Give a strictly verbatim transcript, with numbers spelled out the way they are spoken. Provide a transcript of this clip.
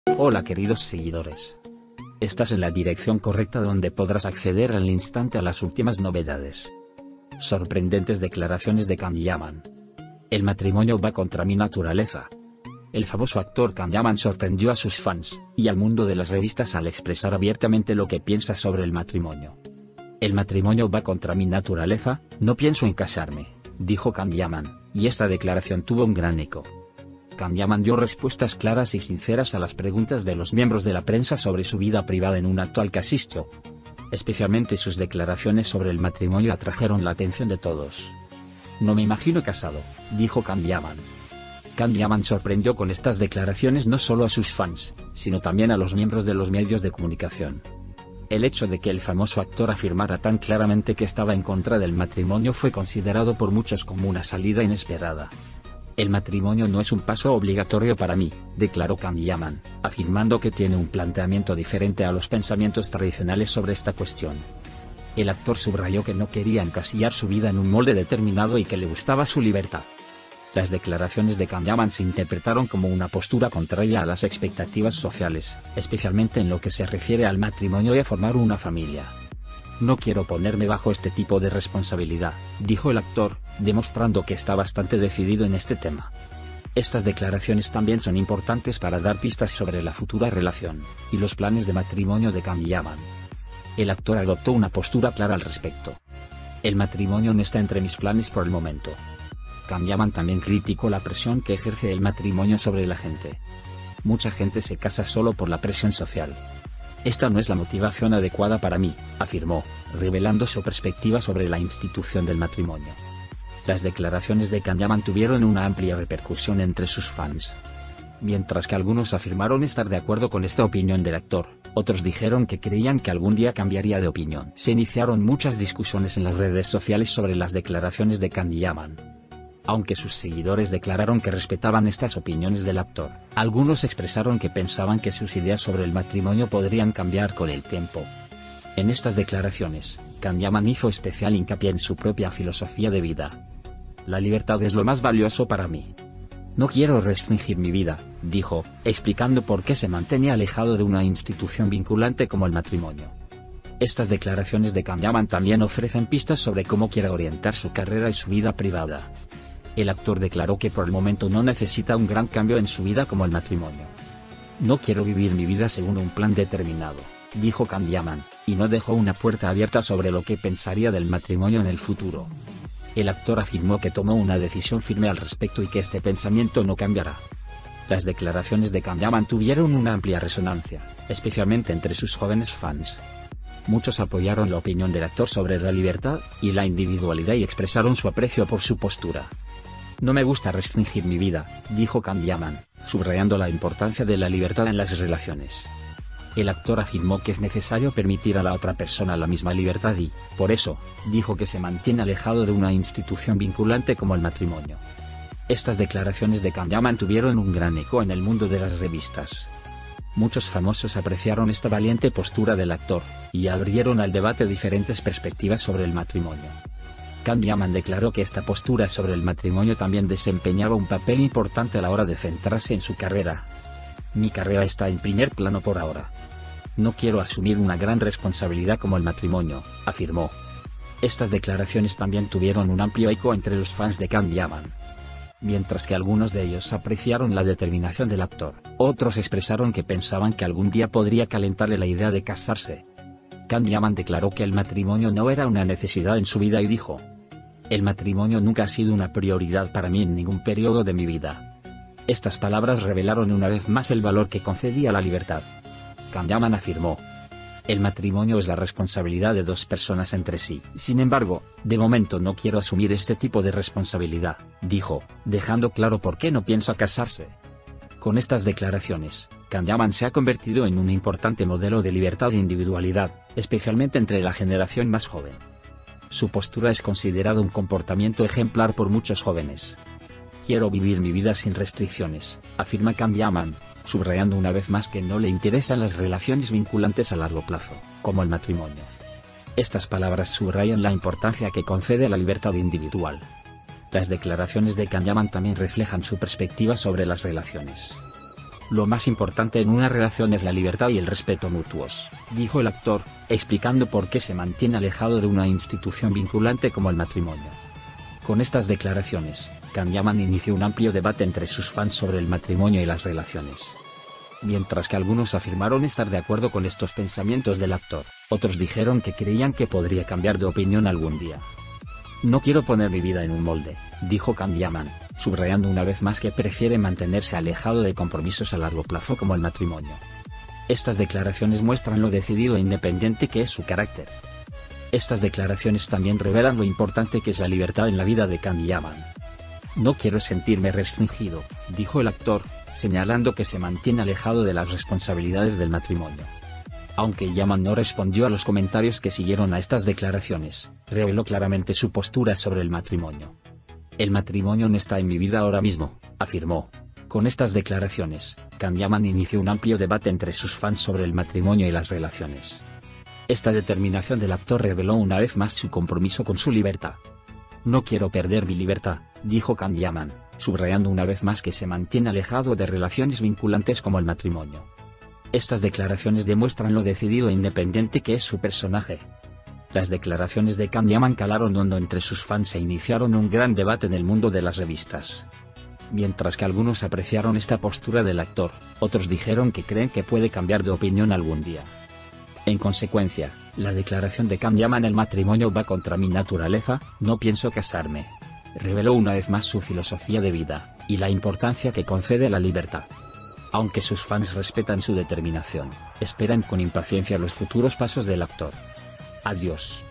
Hola queridos seguidores. Estás en la dirección correcta donde podrás acceder al instante a las últimas novedades. Sorprendentes declaraciones de Can Yaman. El matrimonio va contra mi naturaleza. El famoso actor Can Yaman sorprendió a sus fans y al mundo de las revistas al expresar abiertamente lo que piensa sobre el matrimonio. El matrimonio va contra mi naturaleza, no pienso en casarme, dijo Can Yaman, y esta declaración tuvo un gran eco. Can Yaman dio respuestas claras y sinceras a las preguntas de los miembros de la prensa sobre su vida privada en un acto al que asistió. Especialmente sus declaraciones sobre el matrimonio atrajeron la atención de todos. No me imagino casado, dijo Can Yaman. Can Yaman sorprendió con estas declaraciones no solo a sus fans, sino también a los miembros de los medios de comunicación. El hecho de que el famoso actor afirmara tan claramente que estaba en contra del matrimonio fue considerado por muchos como una salida inesperada. El matrimonio no es un paso obligatorio para mí, declaró Can Yaman, afirmando que tiene un planteamiento diferente a los pensamientos tradicionales sobre esta cuestión. El actor subrayó que no quería encasillar su vida en un molde determinado y que le gustaba su libertad. Las declaraciones de Can Yaman se interpretaron como una postura contraria a las expectativas sociales, especialmente en lo que se refiere al matrimonio y a formar una familia. No quiero ponerme bajo este tipo de responsabilidad, dijo el actor, demostrando que está bastante decidido en este tema. Estas declaraciones también son importantes para dar pistas sobre la futura relación y los planes de matrimonio de Can Yaman. El actor adoptó una postura clara al respecto. El matrimonio no está entre mis planes por el momento. Can Yaman también criticó la presión que ejerce el matrimonio sobre la gente. Mucha gente se casa solo por la presión social. Esta no es la motivación adecuada para mí, afirmó, revelando su perspectiva sobre la institución del matrimonio. Las declaraciones de Can Yaman tuvieron una amplia repercusión entre sus fans. Mientras que algunos afirmaron estar de acuerdo con esta opinión del actor, otros dijeron que creían que algún día cambiaría de opinión. Se iniciaron muchas discusiones en las redes sociales sobre las declaraciones de Can Yaman. Aunque sus seguidores declararon que respetaban estas opiniones del actor, algunos expresaron que pensaban que sus ideas sobre el matrimonio podrían cambiar con el tiempo. En estas declaraciones, Can Yaman hizo especial hincapié en su propia filosofía de vida. La libertad es lo más valioso para mí. No quiero restringir mi vida, dijo, explicando por qué se mantenía alejado de una institución vinculante como el matrimonio. Estas declaraciones de Can Yaman también ofrecen pistas sobre cómo quiere orientar su carrera y su vida privada. El actor declaró que por el momento no necesita un gran cambio en su vida como el matrimonio. No quiero vivir mi vida según un plan determinado, dijo Can Yaman, y no dejó una puerta abierta sobre lo que pensaría del matrimonio en el futuro. El actor afirmó que tomó una decisión firme al respecto y que este pensamiento no cambiará. Las declaraciones de Can Yaman tuvieron una amplia resonancia, especialmente entre sus jóvenes fans. Muchos apoyaron la opinión del actor sobre la libertad y la individualidad y expresaron su aprecio por su postura. No me gusta restringir mi vida, dijo Can Yaman, subrayando la importancia de la libertad en las relaciones. El actor afirmó que es necesario permitir a la otra persona la misma libertad y, por eso, dijo que se mantiene alejado de una institución vinculante como el matrimonio. Estas declaraciones de Can Yaman tuvieron un gran eco en el mundo de las revistas. Muchos famosos apreciaron esta valiente postura del actor, y abrieron al debate diferentes perspectivas sobre el matrimonio. Can Yaman declaró que esta postura sobre el matrimonio también desempeñaba un papel importante a la hora de centrarse en su carrera. Mi carrera está en primer plano por ahora. No quiero asumir una gran responsabilidad como el matrimonio, afirmó. Estas declaraciones también tuvieron un amplio eco entre los fans de Can Yaman. Mientras que algunos de ellos apreciaron la determinación del actor, otros expresaron que pensaban que algún día podría calentarle la idea de casarse. Can Yaman declaró que el matrimonio no era una necesidad en su vida y dijo: "El matrimonio nunca ha sido una prioridad para mí en ningún periodo de mi vida". Estas palabras revelaron una vez más el valor que concedía la libertad. Can Yaman afirmó: "El matrimonio es la responsabilidad de dos personas entre sí. Sin embargo, de momento no quiero asumir este tipo de responsabilidad", dijo, dejando claro por qué no piensa casarse. Con estas declaraciones, Can Yaman se ha convertido en un importante modelo de libertad e individualidad, especialmente entre la generación más joven. Su postura es considerada un comportamiento ejemplar por muchos jóvenes. "Quiero vivir mi vida sin restricciones", afirma Can Yaman, subrayando una vez más que no le interesan las relaciones vinculantes a largo plazo, como el matrimonio. Estas palabras subrayan la importancia que concede la libertad individual. Las declaraciones de Can Yaman también reflejan su perspectiva sobre las relaciones. Lo más importante en una relación es la libertad y el respeto mutuos, dijo el actor, explicando por qué se mantiene alejado de una institución vinculante como el matrimonio. Con estas declaraciones, Can Yaman inició un amplio debate entre sus fans sobre el matrimonio y las relaciones. Mientras que algunos afirmaron estar de acuerdo con estos pensamientos del actor, otros dijeron que creían que podría cambiar de opinión algún día. No quiero poner mi vida en un molde, dijo Can Yaman, subrayando una vez más que prefiere mantenerse alejado de compromisos a largo plazo como el matrimonio. Estas declaraciones muestran lo decidido e independiente que es su carácter. Estas declaraciones también revelan lo importante que es la libertad en la vida de Can Yaman. No quiero sentirme restringido, dijo el actor, señalando que se mantiene alejado de las responsabilidades del matrimonio. Aunque Yaman no respondió a los comentarios que siguieron a estas declaraciones, reveló claramente su postura sobre el matrimonio. El matrimonio no está en mi vida ahora mismo, afirmó. Con estas declaraciones, Can Yaman inició un amplio debate entre sus fans sobre el matrimonio y las relaciones. Esta determinación del actor reveló una vez más su compromiso con su libertad. No quiero perder mi libertad, dijo Can Yaman, subrayando una vez más que se mantiene alejado de relaciones vinculantes como el matrimonio. Estas declaraciones demuestran lo decidido e independiente que es su personaje. Las declaraciones de Can Yaman calaron hondo entre sus fans e iniciaron un gran debate en el mundo de las revistas. Mientras que algunos apreciaron esta postura del actor, otros dijeron que creen que puede cambiar de opinión algún día. En consecuencia, la declaración de Can Yaman: el matrimonio va contra mi naturaleza, no pienso casarme, reveló una vez más su filosofía de vida, y la importancia que concede la libertad. Aunque sus fans respetan su determinación, esperan con impaciencia los futuros pasos del actor. Adiós.